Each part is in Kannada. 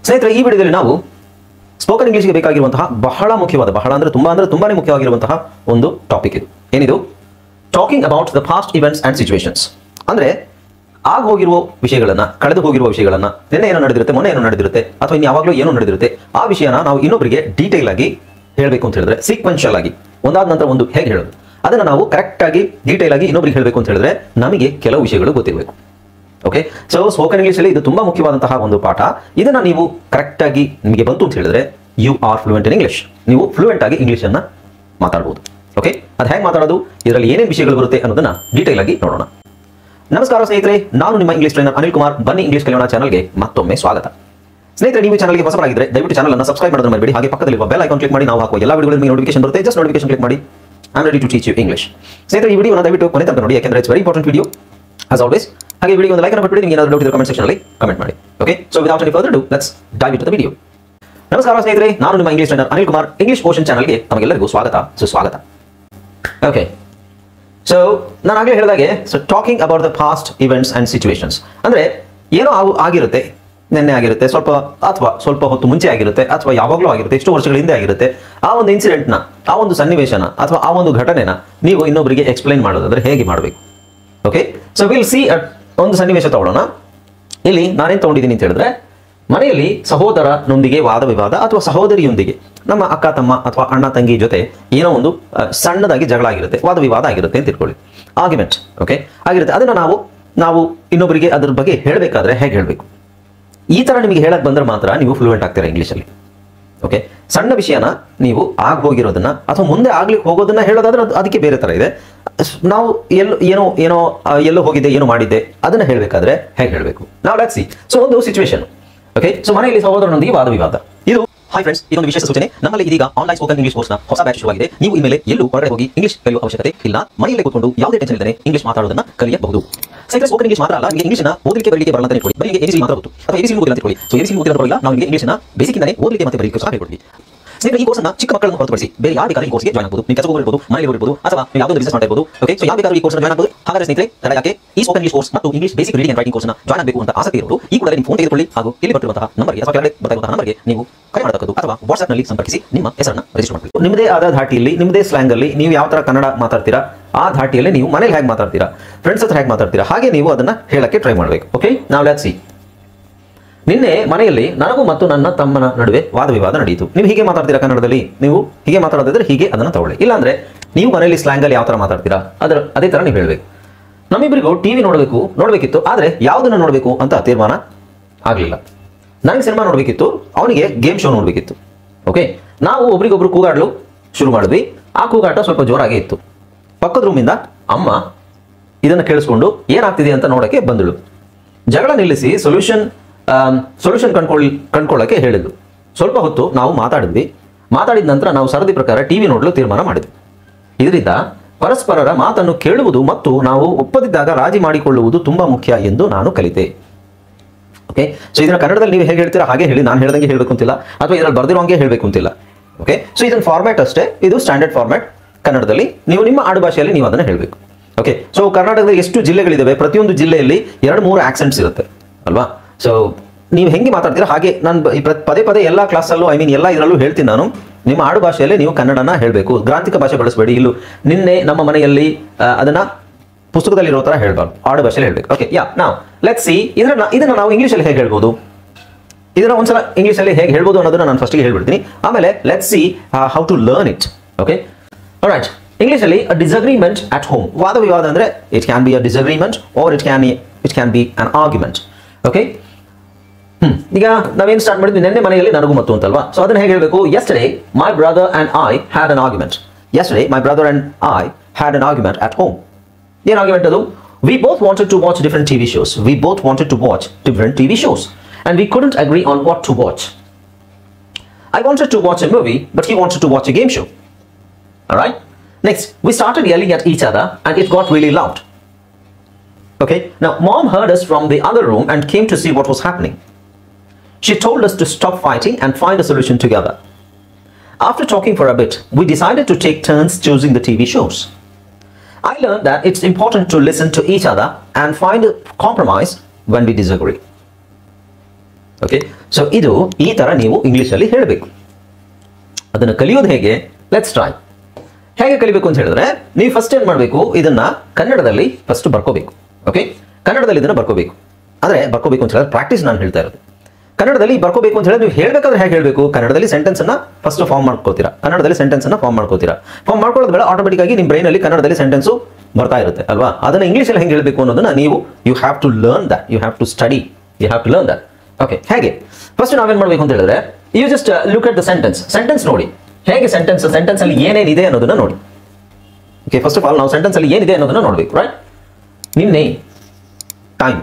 ಸ್ನೇಹಿತರೆ, ಈ ವಿಡಿಯೋದಲ್ಲಿ ನಾವು ಸ್ಪೋಕನ್ ಇಂಗ್ಲಿಷ್ಗೆ ಬೇಕಾಗಿರುವಂತಹ ಬಹಳ ಮುಖ್ಯವಾದ, ಬಹಳ ಅಂದ್ರೆ ತುಂಬಾನೇ ಮುಖ್ಯವಾಗಿರುವಂತಹ ಒಂದು ಟಾಪಿಕ್ ಇದು. ಏನಿದು? Talking about the past events and situations. ಅಂದ್ರೆ ಆಗ ಹೋಗಿರುವ ವಿಷಯಗಳನ್ನ, ಕಳೆದು ಹೋಗಿರುವ ವಿಷಯಗಳನ್ನ, ನಿನ್ನೆ ಏನೋ ನಡೆದಿರುತ್ತೆ, ಮೊನ್ನೆ ಏನೋ ನಡೆದಿರುತ್ತೆ, ಅಥವಾ ಇನ್ನು ಯಾವಾಗಲೂ ಏನೋ ನಡೆದಿರುತ್ತೆ, ಆ ವಿಷಯನ ನಾವು ಇನ್ನೊಬ್ಬರಿಗೆ ಡೀಟೇಲ್ ಆಗಿ ಹೇಳಬೇಕು ಅಂತ ಹೇಳಿದ್ರೆ, ಸೀಕ್ವೆನ್ಷಿಯಲ್ ಆಗಿ ಒಂದಾದ ನಂತರ ಒಂದು ಹೇಗೆ ಹೇಳೋದು, ಅದನ್ನ ನಾವು ಕರೆಕ್ಟ್ ಆಗಿ ಡೀಟೇಲ್ ಆಗಿ ಇನ್ನೊಬ್ಬರಿಗೆ ಹೇಳಬೇಕು ಅಂತ ಹೇಳಿದ್ರೆ ನಮಗೆ ಕೆಲವು ವಿಷಯಗಳು ಗೊತ್ತಿರಬೇಕು. ಓಕೆ, ಸೊ ಸ್ಪೋಕನ್ ಇಂಗ್ಲಿಷ್ ಅಲ್ಲಿ ಇದು ತುಂಬಾ ಮುಖ್ಯವಾದಂತಹ ಒಂದು ಪಾಠ. ಇದನ್ನ ನೀವು ಕರೆಕ್ಟ್ ಆಗಿ ನಿಮಗೆ ಬಂತು ಅಂತ ಹೇಳಿದ್ರೆ you are fluent in English. ನೀವು ಫ್ಲೂಯೆಂಟ್ ಆಗಿ ಇಂಗ್ಲಿಷ್ ಅನ್ನ ಮಾತಾಡಬಹುದು. ಓಕೆ, ಅದು ಹೇಗೆ ಮಾತಾಡೋದು, ಇದರಲ್ಲಿ ಏನೇನು ವಿಷಯಗಳು ಬರುತ್ತೆ ಅನ್ನೋದನ್ನ ಡೀಟೇಲ್ ಆಗಿ ನೋಡೋಣ. ನಮಸ್ಕಾರ ಸ್ನೇಹಿತರೆ, ನಾನು ನಿಮ್ಮ ಇಂಗ್ಲಿಷ್ ಟ್ರೈನರ್ ಅನಿಲ್ ಕುಮಾರ್. ಬನ್ನಿ ಇಂಗ್ಲಿಷ್ ಕಲಿಯೋಣ ಚಾನಲ್ಗೆ ಮತ್ತೊಮ್ಮೆ ಸ್ವಾಗತ. ಸ್ನೇಹಿತರೆ, ನೀವು ಚಾನಲ್ಗೆ ಹೊಸಬರಾಗಿದ್ದರೆ ದಯವಿಟ್ಟು ಚಾನಲ್ ಅನ್ನು ಸಬ್ಸ್ಕ್ರೈಬ್ ಮಾಡೋದನ್ನ ಮರಿಬೇಡಿ. ಹಾಗೆ ಪಕ್ಕದಲ್ಲಿರುವ ಬೆಲ್ ಐಕಾನ್ ಕ್ಲಿಕ್ ಮಾಡಿ ನಾವು ಹಾಕುವ ಎಲ್ಲ ವಿಡಿಯೋಗಳ ನಿಮಗೆ ನೋಟಿಫಿಕೇಶನ್ ಬರುತ್ತೆ. ಜಸ್ಟ್ ನೋಟಿಫಿಕೇಶನ್ ಕ್ಲಿಕ್ ಮಾಡಿ. I am ready to teach you English. ಸ್ನೇಹಿತರೆ, ಈ ವಿಡಿಯೋನ ದಯವಿಟ್ಟು ಕೊನೆ ತನಕ ನೋಡಿ, ಯಾಕಂದ್ರೆ it's very important video as always. ಹಾಗೆ ವಿಡಿಯೋ ಒಂದು ಲೈಕ್ ಅನ್ನು ಕೊಟ್ಟು ನಿಮಗೆ ಏನಾದರೂ ಡೌಟ್ ಇದ್ದರೆ ಕಮೆಂಟ್ ಸೆಕ್ಷನ್ ಅಲ್ಲಿ ಕಮೆಂಟ್ ಮಾಡಿ. Okay, so without any further ado let's dive into the video. ನಮಸ್ಕಾರ ಸ್ನೇಹಿತರೆ, ನಾನು ನಿಮ್ಮ English trainer Anil Kumar. English ocean ಚಾನಲ್ಗೆ ತಮಗೆಲ್ಲರಿಗೂ ಸ್ವಾಗತ, ಸುಸ್ವಾಗತ. ಓಕೆ, ಸೊ ನಾನು ಆಗಲೇ ಹೇಳಿದಾಗೆ, so talking about the past events and situations ಅಂದ್ರೆ ಏನೋ ಆಗಿರುತ್ತೆ, ನಿನ್ನೆ ಆಗಿರುತ್ತೆ, ಸ್ವಲ್ಪ ಹೊತ್ತು ಮುಂಚೆ ಆಗಿರುತ್ತೆ, ಅಥವಾ ಯಾವಾಗಲೂ ಆಗಿರುತ್ತೆ, ಎಷ್ಟೋ ವರ್ಷಗಳ ಹಿಂದೆ ಆಗಿರುತ್ತೆ. ಆ ಒಂದು ಇನ್ಸಿಡೆಂಟ್ನ, ಆ ಒಂದು ಸನ್ನಿವೇಶನ ಅಥವಾ ಆ ಒಂದು ಘಟನೆನ ನೀವು ಇನ್ನೊಬ್ಬರಿಗೆ ಎಕ್ಸ್ಪ್ಲೈನ್ ಮಾಡೋದಾದ್ರೆ ಹೇಗೆ ಮಾಡಬೇಕು? ಓಕೆ, ಸೊ ವಿಲ್ ಸಿ ಒಂದು ಸನ್ನಿವೇಶ ತಗೊಳ್ಳೋಣ. ಇಲ್ಲಿ ನಾನೇನು ತಗೊಂಡಿದ್ದೀನಿ ಅಂತ ಹೇಳಿದ್ರೆ, ಮನೆಯಲ್ಲಿ ಸಹೋದರನೊಂದಿಗೆ ವಾದ ವಿವಾದ ಅಥವಾ ಸಹೋದರಿಯೊಂದಿಗೆ, ನಮ್ಮ ಅಕ್ಕ ತಮ್ಮ ಅಥವಾ ಅಣ್ಣ ತಂಗಿ ಜೊತೆ ಏನೋ ಒಂದು ಸಣ್ಣದಾಗಿ ಜಗಳ ಆಗಿರುತ್ತೆ, ವಾದ ವಿವಾದ ಆಗಿರುತ್ತೆ ಅಂತ ಇಟ್ಕೊಳ್ಳಿ, ಆರ್ಗ್ಯುಮೆಂಟ್. ಓಕೆ, ಆಗಿರುತ್ತೆ. ಅದನ್ನ ನಾವು ಇನ್ನೊಬ್ಬರಿಗೆ ಅದ್ರ ಬಗ್ಗೆ ಹೇಳಬೇಕಾದ್ರೆ ಹೇಗೆ ಹೇಳಬೇಕು? ಈ ತರ ನಿಮಗೆ ಹೇಳಕ್ ಬಂದ್ರೆ ಮಾತ್ರ ನೀವು ಫ್ಲೂಯೆಂಟ್ ಆಗ್ತೀರಾ ಇಂಗ್ಲಿಷಲ್ಲಿ. ಓಕೆ, ಸಣ್ಣ ವಿಷಯನ ನೀವು ಆಗ ಹೋಗಿರೋದನ್ನ ಅಥವಾ ಮುಂದೆ ಆಗ್ಲಿಕ್ಕೆ ಹೋಗೋದನ್ನ ಹೇಳೋದಾದ್ರೆ ಅದಕ್ಕೆ ಬೇರೆ ತರ ಇದೆ. ನಾವು ಎಲ್ಲೋ ಹೋಗಿದ್ದೆ, ಏನೋ ಮಾಡಿದ್ದೆ, ಅದನ್ನ ಹೇಳಬೇಕಾದ್ರೆ ಹೇಗೆ ಹೇಳಬೇಕು? ನಾವು ಲೆಟ್ಸ್ ಸಿ. ಸೊ ಒಂದು ಸಿಚುವೇಶನ್. ಓಕೆ, ಸೊ ಮನೆಯಲ್ಲಿ ಸಹೋದರನೊಂದಿಗೆ ವಾದ ವಿವಾದ. ಇದು ಹಾಯ್ ಫ್ರೆಂಡ್ಸ್, ಇದೊಂದು ವಿಶೇಷ ಸೂಚನೆ. ನಮ್ಮಲ್ಲಿ ಇದೀಗ ಆನ್ಲೈನ್ ಸ್ಪೋಕನ್ ಇಂಗ್ಲಿಷ್ ಕೋರ್ಸ್ನ ಹೊಸ ಬ್ಯಾಚ್ ಶುರುವಾಗಿದೆ. ನೀವು ಇನ್ಮೇಲೆ ಎಲ್ಲೂ ಹೊರಗಡೆ ಹೋಗಿ ಇಂಗ್ಲಿಷ್ ಕಲಿಯುವ ಅವಶ್ಯಕತೆ ಇಲ್ಲ. ಮನೆಯಲ್ಲೇ ಕೂತ್ಕೊಂಡು ಯಾವುದೇ ಟೆನ್ಷನ್ ಇಲ್ಲದೆ ಇಂಗ್ಲಿಷ್ ಮಾತಾಡೋದನ್ನ ಕಲಿಯಬಹುದು. ಸ್ನೇಹಿತರೆ, ಸ್ಪೋಕನ್ ಇಂಗ್ಲಿಷ್ ಮಾತ್ರ ಅಲ್ಲ, ನಿಮಗೆ ಇಂಗ್ಲಿಷ್ನ ಓದಲಿಕ್ಕೆ ಬರಲಿಕ್ಕೆ ಬರಲ್ಲ ಅಂತ ಇಟ್ಕೊಳ್ಳಿ. ಬರೀ ಎಬಿಸಿ ಮಾತ್ರ ಗೊತ್ತು, ಅಥವಾ ಎಬಿಸಿ ಓದಿಲ್ಲ ಅಂತ ಇಟ್ಕೊಳ್ಳಿ. ಸೊ ಎಬಿಸಿ ಓದಿಲ್ಲ ಬರಲ್ಲ, ನಾವು ನಿಮಗೆ ಇಂಗ್ಲಿಷ್ನ ಬೇಸಿಕ್ ಇಂದಾನೆ ಓದಲಿಕ್ಕೆ ಮತ್ತೆ ಬರೀಲಿಕ್ಕೆ ಸಹ ಹೇಳ್ಕೊಡ್ತೀವಿ. ಸ್ನೇಹಿತರೆ, ಈ ಕೋರ್ಸ್ನ ಚಿಕ್ಕ ಮಕ್ಕಳನ್ನು ಹೊರತುಪಡಿಸಿ ಬೇರೆ ಯಾರು ಬೇಕಾದ್ರೂ ಈ ಕೋರ್ಸ್ಗೆ ಜಾಯ್ನ್ ಆಗಬಹುದು. ನೀವು ಕೆಲಸ ಹೋಗಿರಬಹುದು, ಮನೆಯಲ್ಲಿ ಇರಬಹುದು, ಅಥವಾ ಯಾವುದೋ ಬಿಸಿನೆಸ್ ಮಾಡ್ತಾ ಇರಬಹುದು. ಓಕೆ, ಸೊ ಯಾರು ಬೇಕಾದ್ರೂ ಈ ಕೋರ್ಸ್ನ ಜಾಯ್ನ್ ಆಗಬಹುದು. ಹಾಗಾದ್ರೆ ಸ್ನೇಹಿತರೆ, ತಡ ಯಾಕೆ, ಈ ಸ್ಪೋಕನ್ ಇಂಗ್ಲಿಷ್ ಕೋರ್ಸ್ ಮತ್ತು English basic reading and writing ಕೋರ್ಸ್ನ ಜಾಯ್ನ್ ಆಗಬೇಕು ಅಂತ ಆಸಕ್ತಿ ಇರೋರು ಈ ಕೂಡಲೇ ನಿಮ್ಮ ಫೋನ್ ತೆಗೆದುಕೊಳ್ಳಿ, ಹಾಗೂ ಇಲ್ಲಿ ಬರುವಂತಹ ನಂಬರ್ಗೆ ಅಥವಾ ಕೆಳಗಡೆ ಬರುವಂತಹ ನಂಬರ್ಗೆ ನೀವು ಕರೆ ಮಾಡಬಹುದು, ಅಥವಾ ವಾಟ್ಸ್ಆಪ್ ನಲ್ಲಿ ಸಂಪರ್ಕಿಸಿ ನಿಮ್ಮ ಹೆಸರನ್ನು ರಿಜಿಸ್ಟರ್ ಮಾಡಬೇಕು. ನಿಮ್ಮದೇ ಆದ ಧಾಟಿಯಲ್ಲಿ, ನಿಮ್ಮದೇ ಸ್ಲ್ಯಾಂಗ್ ಅಲ್ಲಿ ನೀವು ಯಾವ ತರ ಕನ್ನಡ ಮಾತಾಡ್ತೀರಾ, ಆ ಧಾಟಿಯಲ್ಲಿ ನೀವು ಮನೇಲಿ ಹೇಗೆ ಮಾತಾಡ್ತೀರಾ, ಫ್ರೆಂಡ್ಸ್ ಹತ್ರ ಹೇಗೆ ಮಾತಾಡ್ತೀರಾ, ಹಾಗೆ ನೀವು ಅದನ್ನ ಹೇಳಕ್ಕೆ ಟ್ರೈ ಮಾಡಬೇಕು. ಓಕೆ, ನಾವು ಲೆಟ್ಸ್ ಸಿ. ನಿನ್ನೆ ಮನೆಯಲ್ಲಿ ನನಗೂ ಮತ್ತು ನನ್ನ ತಮ್ಮನ ನಡುವೆ ವಾದ ವಿವಾದ ನಡೆಯಿತು. ನೀವು ಹೀಗೆ ಮಾತಾಡ್ತೀರಾ ಕನ್ನಡದಲ್ಲಿ, ನೀವು ಹೀಗೆ ಮಾತಾಡೋದಿದ್ರೆ ಹೀಗೆ ಅದನ್ನ ತಗೊಳ್ಳಿ. ಇಲ್ಲಾಂದ್ರೆ ನೀವು ಮನೆಯಲ್ಲಿ ಸ್ಲ್ಯಾಂಗ್ ಅಲ್ಲಿ ಯಾವ ತರ ಮಾತಾಡ್ತೀರಾ ಅದೇ ತರ ನೀವು ಹೇಳಬೇಕು. ನಮ್ಮಿಬ್ಬರಿಗೂ ಟಿವಿ ನೋಡಬೇಕಿತ್ತು, ಆದ್ರೆ ಯಾವುದನ್ನ ನೋಡಬೇಕು ಅಂತ ತೀರ್ಮಾನ ಆಗಲಿಲ್ಲ. ನನಗೆ ಸಿನಿಮಾ ನೋಡಬೇಕಿತ್ತು, ಅವನಿಗೆ ಗೇಮ್ ಶೋ ನೋಡಬೇಕಿತ್ತು. ಓಕೆ, ನಾವು ಒಬ್ರಿಗೊಬ್ರು ಕೂಗಾಡಲು ಶುರು ಮಾಡಿದ್ವಿ. ಆ ಕೂಗಾಟ ಸ್ವಲ್ಪ ಜೋರಾಗೇ ಇತ್ತು. ಪಕ್ಕದ ರೂಮಿಂದ ಅಮ್ಮ ಇದನ್ನ ಕೇಳಿಸ್ಕೊಂಡು ಏನಾಗ್ತಿದೆ ಅಂತ ನೋಡಕ್ಕೆ ಬಂದಳು. ಜಗಳ ನಿಲ್ಲಿಸಿ ಸೊಲ್ಯೂಷನ್ ಕಂಡ್ಕೊಳ್ಳಕ್ಕೆ ಹೇಳಿದ್ಲು. ಸ್ವಲ್ಪ ಹೊತ್ತು ನಾವು ಮಾತಾಡಿದ ನಂತರ ನಾವು ಸರದಿ ಪ್ರಕಾರ ಟಿವಿ ನೋಡಲು ತೀರ್ಮಾನ ಮಾಡಿದ್ವಿ. ಇದರಿಂದ ಪರಸ್ಪರರ ಮಾತನ್ನು ಕೇಳುವುದು ಮತ್ತು ನಾವು ಒಪ್ಪದಿದ್ದಾಗ ರಾಜಿ ಮಾಡಿಕೊಳ್ಳುವುದು ತುಂಬಾ ಮುಖ್ಯ ಎಂದು ನಾನು ಕಲಿತೆ. ಓಕೆ, ಸೊ ಇದನ್ನ ಕನ್ನಡದಲ್ಲಿ ನೀವು ಹೇಗೆ ಹೇಳ್ತೀರಾ ಹಾಗೆ ಹೇಳಿ, ನಾನು ಹೇಳ್ದಂಗೆ ಹೇಳಬೇಕು ಅಂತಿಲ್ಲ, ಅಥವಾ ಇದರಲ್ಲಿ ಬರ್ದಿರೋಂಗೆ ಹೇಳಬೇಕು ಅಂತಿಲ್ಲ. ಓಕೆ, ಸೊ ಇದನ್ನ ಫಾರ್ಮ್ಯಾಟ್ ಅಷ್ಟೇ, ಇದು ಸ್ಟ್ಯಾಂಡರ್ಡ್ ಫಾರ್ಮ್ಯಾಟ್. ಕನ್ನಡದಲ್ಲಿ ನೀವು ನಿಮ್ಮ ಆಡುಭಾಷೆಯಲ್ಲಿ ನೀವು ಅದನ್ನು ಹೇಳಬೇಕು. ಓಕೆ, ಸೊ ಕರ್ನಾಟಕದಲ್ಲಿ ಎಷ್ಟು ಜಿಲ್ಲೆಗಳಿದ್ದಾವೆ, ಪ್ರತಿಯೊಂದು ಜಿಲ್ಲೆಯಲ್ಲಿ 2-3 ಆಕ್ಸೆಂಟ್ಸ್ ಇರುತ್ತೆ ಅಲ್ವಾ? ಸೊ ನೀವು ಹೆಂಗೆ ಮಾತಾಡ್ತೀರಾ ಹಾಗೆ ನಾನು ಪದೇ ಎಲ್ಲ ಕ್ಲಾಸಲ್ಲೂ ಎಲ್ಲ ಇದರಲ್ಲೂ ಹೇಳ್ತೀನಿ. ನಾನು ನಿಮ್ಮ ಆಡು ಭಾಷೆಯಲ್ಲಿ ನೀವು ಕನ್ನಡನ ಹೇಳಬೇಕು, ಗ್ರಾಂಥಿಕ ಭಾಷೆ ಬಳಸಬೇಡಿ. ಇಲ್ಲೂ ನಿನ್ನೆ ನಮ್ಮ ಮನೆಯಲ್ಲಿ ಅದನ್ನ ಪುಸ್ತಕದಲ್ಲಿರೋ ತರ ಹೇಳ್ಬಾರ್ದು, ಆಡು ಭಾಷೆಯಲ್ಲಿ ಹೇಳ್ಬೇಕು. ಓಕೆ, ನಾವು ಲೆಟ್ಸ್ ಸಿ. ಇದನ್ನ ನಾವು ಇಂಗ್ಲಿಷಲ್ಲಿ ಹೇಗೆ ಹೇಳ್ಬೋದು, ಇದನ್ನ ಒಂದ್ಸಲ ಇಂಗ್ಲಿಷಲ್ಲಿ ಹೇಗೆ ಹೇಳ್ಬೋದು ಅನ್ನೋದನ್ನ ನಾನು ಫಸ್ಟಿಗೆ ಹೇಳ್ಬಿಡ್ತೀನಿ. ಆಮೇಲೆ let's see how to learn it. Okay, alright. ಇಂಗ್ಲಿಷಲ್ಲಿ ಅ ಡಿಸಗ್ರಿಮೆಂಟ್ ಅಟ್ ಹೋಮ್. ವಾದ ವಿವಾದ ಅಂದ್ರೆ it can be a disagreement or it can be an argument. Okay, ಈಗ ನಾವೇನು ಸ್ಟಾರ್ಟ್ ಮಾಡಿದ್ವಿ, ನಿನ್ನೆ ಮನೆಯಲ್ಲಿ ನನಗೂ ಮತ್ತು ಅಂತಲ್ವಾ? ಸೊ ಅದನ್ನ ಹೇಗೆ ಹೇಳಬೇಕು? Yesterday my brother and I had an argument. Yesterday my brother and I had an argument at home. ಏನು ಆರ್ಗ್ಯುಮೆಂಟ್ ಅದು? We both wanted to watch different TV shows. And we couldn't agree on what to watch. I wanted to watch a movie, but he wanted to watch a game show. All right? Next, we started yelling at each other and it got really loud. Okay, now mom heard us from the other room and came to see what was happening. She told us to stop fighting and find a solution together. After talking for a bit, we decided to take turns choosing the TV shows. I learned that it's important to listen to each other and find a compromise when we disagree. Okay, so ಇದು ಈ ತರ ನೀವು ಇಂಗ್ಲಿಷಲ್ಲಿ ಹೇಳಬೇಕು. ಅದನ್ನು ಕಲಿಯೋದು ಹೇಗೆ? Let's try. ಹೇಗೆ ಕಲಿಬೇಕು ಅಂತ ಹೇಳಿದ್ರೆ, ನೀವು ಫಸ್ಟ್ ಏನ್ ಮಾಡಬೇಕು, ಇದನ್ನ ಕನ್ನಡದಲ್ಲಿ ಫಸ್ಟ್ ಬರ್ಕೋಬೇಕು. ಓಕೆ, ಕನ್ನಡದಲ್ಲಿ ಇದನ್ನ ಬರ್ಕೋಬೇಕು. ಅಂದ್ರೆ ಬರ್ಕೋಬೇಕು ಅಂತ ಹೇಳಿದ್ರೆ ಪ್ರಾಕ್ಟೀಸ್ ನಾನು ಹೇಳ್ತಾ ಇರೋದು. ಕನ್ನಡದಲ್ಲಿ ಬರ್ಕೋಬೇಕು ಅಂತ ಹೇಳಿದ್ರೆ ನೀವು ಹೇಳಬೇಕಾದ್ರೆ ಹೇಗೆ ಹೇಳಬೇಕು? ಕನ್ನಡದಲ್ಲಿ ಸೆಂಟೆನ್ಸ್ ಅನ್ನ ಫಸ್ಟ್ ಫಾರ್ಮ್ ಮಾಡ್ಕೋತೀರಾ. ಕನ್ನಡದಲ್ಲಿ ಸೆಂಟೆನ್ಸ್ ಅನ್ನ ಫಾರ್ಮ್ ಮಾಡ್ಕೋತೀರಾ. ಫಾರ್ಮ್ ಮಾಡ್ಕೊಳ್ಳೋದು ಬೇಡ, ಆಟೋಮೆಟಿಕ್ ಆಗಿ ನಿಮ್ಮ ಬ್ರೈನ್ ಅಲ್ಲಿ ಕನ್ನಡದಲ್ಲಿ ಸೆಂಟೆನ್ಸ್ ಬರ್ತಾ ಇರುತ್ತೆ ಅಲ್ವಾ? ಅದನ್ನ ಇಂಗ್ಲಿಷ್ ಅಲ್ಲಿ ಹೆಂಗೆ ಹೇಳಬೇಕು ಅನ್ನೋದನ್ನ ನೀವು you have to learn that, you have to study, you have to learn that. Okay, ಹೇಗೆ? ಫಸ್ಟ್ ನಾವೇನ್ ಮಾಡಬೇಕು ಅಂತ ಹೇಳಿದ್ರೆ, you just look at the sentence ನೋಡಿ. ಹೇಗೆ ಸೆಂಟೆನ್ಸ್ ಅಲ್ಲಿ ಏನೇನಿದೆ ಅನ್ನೋದನ್ನ ನೋಡಿ. ಓಕೆ, ಫಸ್ಟ್ ಆಫ್ ಆಲ್ ನಾವು ಸೆಂಟೆನ್ಸ್ ಅಲ್ಲಿ ಏನಿದೆ ಅನ್ನೋದನ್ನ ನೋಡಬೇಕು. ರೈಟ್? ನಿನ್ನೆ ಟೈಮ್